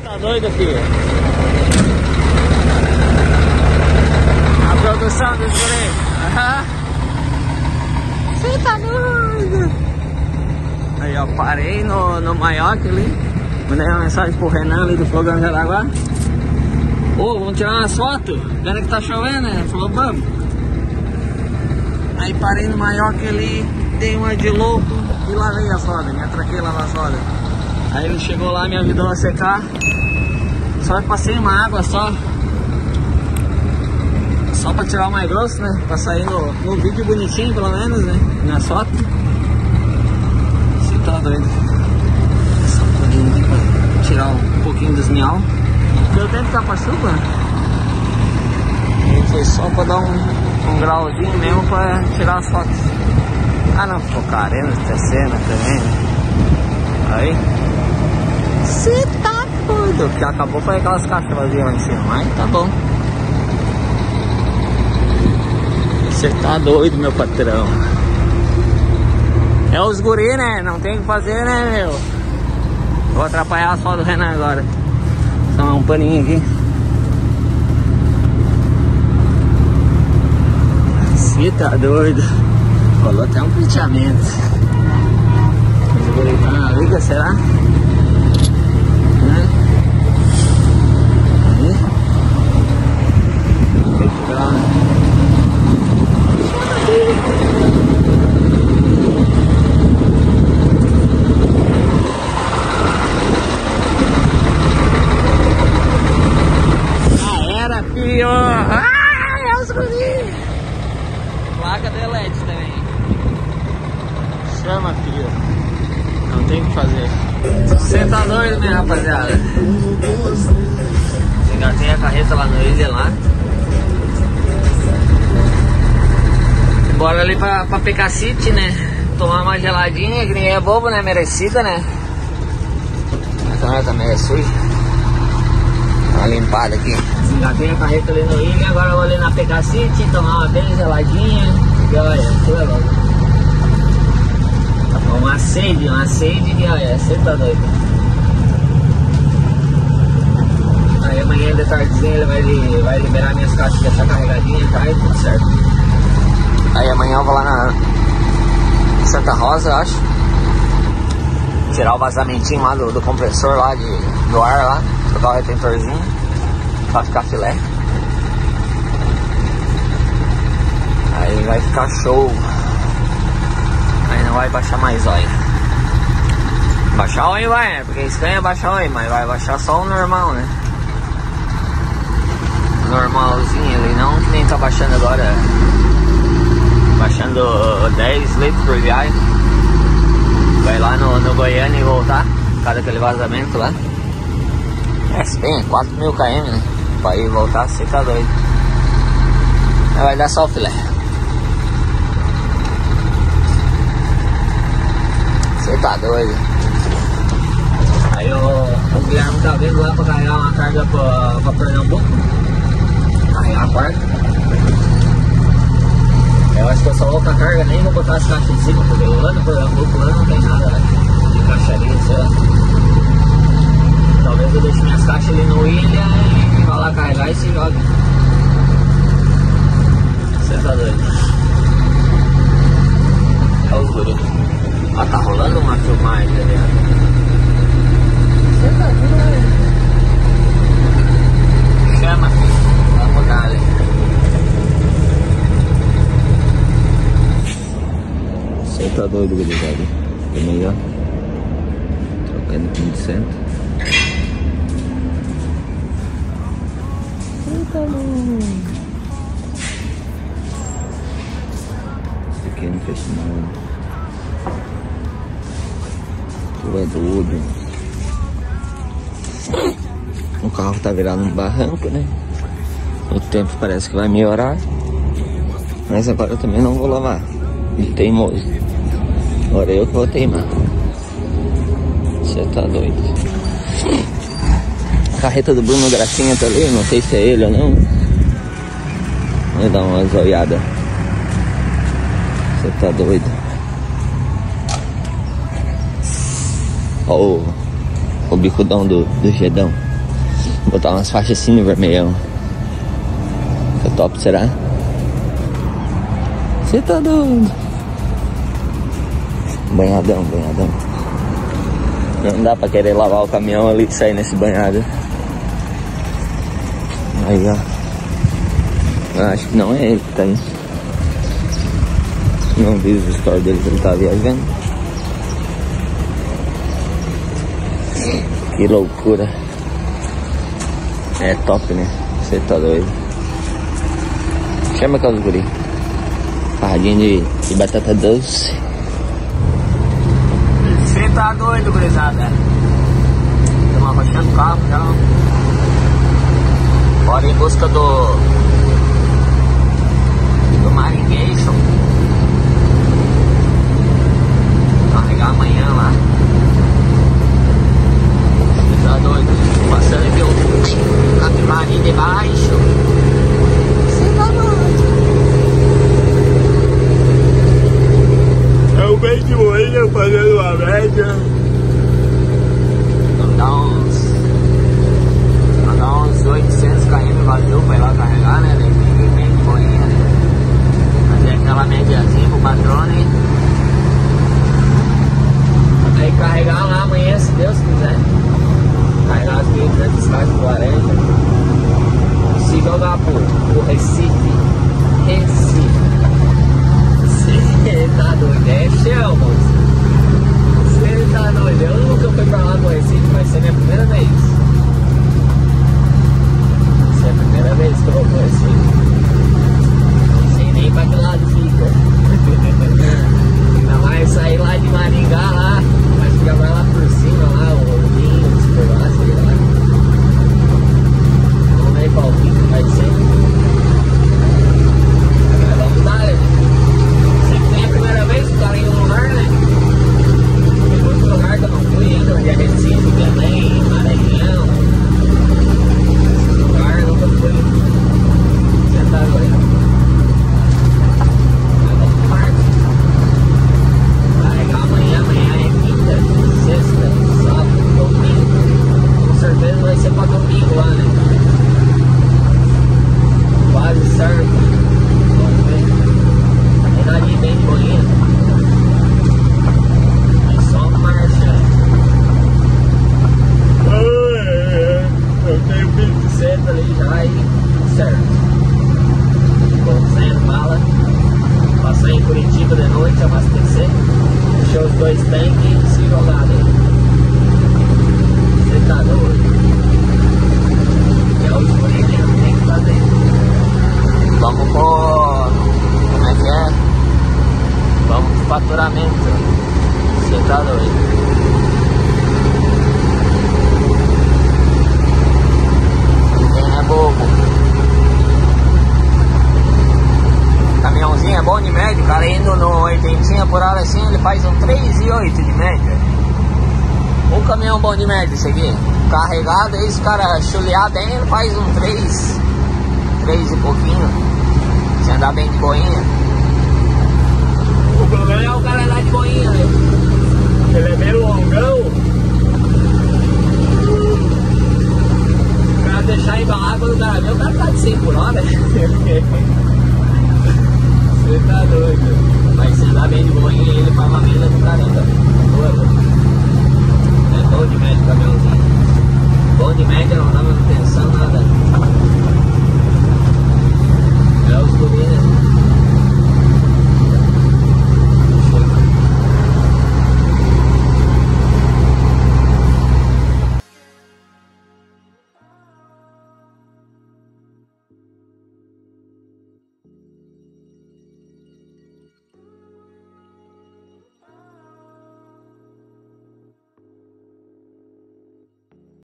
Tá doido, filho? A produção dos guri. Você tá doido? Aí, ó, parei no Maioca ali. Mandei uma mensagem pro Renan ali do Fogão Jaraguá. Ô, vamos tirar umas fotos? Pena que tá chovendo, né? Ele falou, vamos. Aí parei no Maioca ali, dei uma de louco e lavei as rodas, me atraquei lá nas rodas. Aí ele chegou lá, me ajudou a secar. Só passei uma água só pra tirar o mais grosso, né? Pra sair no vídeo bonitinho, pelo menos, né? Nas fotos. Você tá doido. Só um pouquinho aqui pra tirar um pouquinho dos miau. Deu tempo que tá pra chuva. E foi só pra dar um grauzinho mesmo pra tirar as fotos. Ah não, ficou carendo, tecendo também, né? Aí. Você tá doido. O que acabou foi aquelas caixas vazias lá em cima, mas tá bom. Você tá doido, meu patrão. É os guri, né? Não tem o que fazer, né, meu? Vou atrapalhar a foto do Renan agora. Só um paninho aqui. Você tá doido. Rolou até um penteamento. Os guri tá na liga, será? É os guri. Placa de LED também. Chama, filho. Não tem o que fazer. Você tá doido, minha rapaziada? Engatei a carreta lá no Ilha lá. Bora ali pra PK City, né? Tomar uma geladinha, que ninguém é bobo, né? Merecida, né? A câmera tá meio suja. Dá uma limpada aqui. Engatei a carreta ali no Ilha, agora eu vou ali na PK City, tomar uma bem geladinha. E olha, que legal. Uma sede que olha, você tá doido. Aí amanhã de tardezinha ele vai liberar minhas caixas, deixar carregadinha, tá? E tudo certo. Aí amanhã eu vou lá na Santa Rosa, eu acho. Tirar o vazamentinho lá do compressor lá do ar lá. Trocar o retentorzinho pra ficar filé. Aí vai ficar show. Aí não vai baixar mais óleo. Baixar óleo vai, né? Porque escanha baixa óleo, mas vai baixar só o normal, né? Normalzinho ali, não que nem tá baixando agora. Baixando 10 litros por viagem. Vai lá no Goiânia e voltar. Por causa daquele vazamento lá. Se tem 4.000 km, né? Pra ir e voltar, você tá doido. Aí vai dar só o filé. Você tá doido. Aí o Guilherme tá vindo lá pra carregar uma carga pra Pernambuco. Carregar a quarta. Eu acho que eu só vou com a carga, nem vou botar as caixas em cima, porque lá no Pernambuco lá não tem nada de caixaria, sei lá. Talvez eu deixe minhas caixas ali no Ilha e vá lá carregar e se joga. Você tá doido. É os guri. Ó, tá rolando uma filmagem ali. Você tá doido. Chama, filho. Vamos dar ali. Você tá doido, gurizada. Também, ó. Trocando 15 centos. Pequeno festival. Tu é doido. O carro tá virado num barranco, né? O tempo parece que vai melhorar. Mas agora eu também não vou lavar. Teimoso. Agora eu que vou teimar. Você tá doido. A carreta do Bruno Gracinha tá ali, não sei se é ele ou não. Vou dar uma olhada. Você tá doido. Ó o bicudão do Gedão. Botar umas faixas assim no vermelhão. Que top, será? Você tá doido? Banhadão, banhadão. Não dá pra querer lavar o caminhão ali e sair nesse banhado. Aí, ó. Eu acho que não é ele que tá aí. Não vi os stories dele que ele tá viajando. Que loucura. É top, né? Você tá doido. Chama aqueles guri. Farradinha de batata doce. Você tá doido, gurizada? Estamos abaixando o carro já. Bora em busca do Maringation. Carregar amanhã lá. Você tá doido? Passando aqui o Capivari de baixo. Você tá doido? É o bem de moinha fazendo uma média. Vamos dar uns 800 km vazio pra ir lá carregar, né? Bem de moinha. Fazer aquela médiazinha pro patrone. Aí carregar lá amanhã, se Deus quiser. Carregar as 500 caixas de laranja. Se jogar pro Recife. Você tá doido, é chão, moço. Você tá doido, eu nunca fui pra lá pro Recife, vai ser minha primeira vez. Essa é a primeira vez que eu vou pro Recife. Não sei nem pra que lado fica. Ainda mais sair lá de Maringá lá, mas fica mais lá por cima, lá, o Ourinho, por lá, sei lá. Vamos ver qual que vai ser. Mas vamos dar, né? Sempre é a primeira vez que o cara indo no lugar, né? Tem muito lugar que eu não fui ainda, onde é Recife, Belém, Maranhão. Esse lugar eu nunca fui. Você tá doido? Mas vamos partir. Carregar amanhã é quinta, sexta, sábado, domingo. Com certeza vai ser pra domingo lá, né? Quase certo. Vamos ver. Carregaria bem de boinha. É só marcha. Eu tenho 27 ali já e certo. Vou saindo bala. Passar em Curitiba de noite, abastecer. Encher os 2 tanques e se jogar ali. Você tá doido? É o escurinho que tem que fazer. Vamos por... Como é que é? Vamos pro faturamento. Você tá doido? Ninguém é bobo. Caminhãozinho é bom de média, o cara indo no 80 por hora assim, ele faz um 3,8 de média. Um caminhão bom de média, esse aqui. Carregado, aí se o cara chulear bem, ele faz um 3 e pouquinho. Se andar bem de boinha. O problema é o cara andar de boinha, né? Ele é meio longão. O cara deixar embalar quando o cara vê, o cara tá de 100 por hora. Você tá doido. Mas se andar bem de boinha, ele faz uma mesa do caramba. É bom de média o caminhãozinho. Bom de média não dá manutenção.